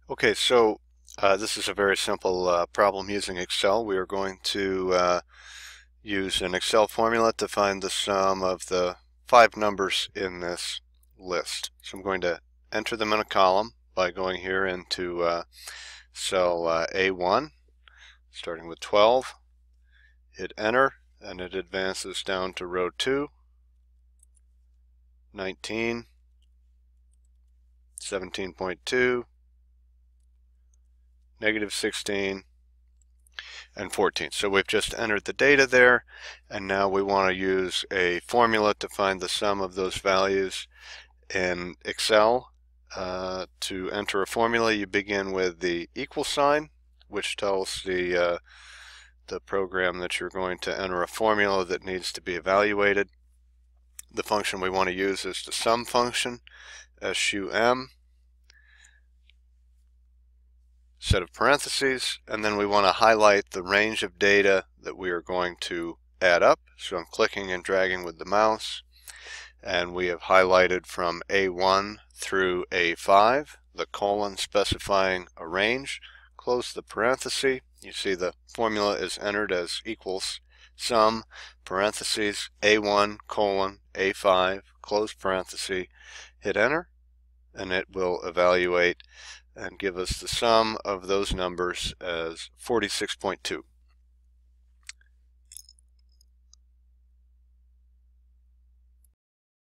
Okay, so this is a very simple problem using Excel. We are going to use an Excel formula to find the sum of the 5 numbers in this list. So I'm going to enter them in a column by going here into cell A1, starting with 12, hit enter, and it advances down to row 2, 19, 17.2, -16, and 14. So we've just entered the data there, and now we want to use a formula to find the sum of those values in Excel. To enter a formula, you begin with the equal sign, which tells the program that you're going to enter a formula that needs to be evaluated. The function we want to use is the sum function, SUM, set of parentheses, and then we want to highlight the range of data that we are going to add up. So I'm clicking and dragging with the mouse, and we have highlighted from A1 through A5, the colon specifying a range. Close the parenthesis. You see the formula is entered as equals sum parentheses A1 colon A5 close parenthesis, hit enter, and it will evaluate and give us the sum of those numbers as 46.2.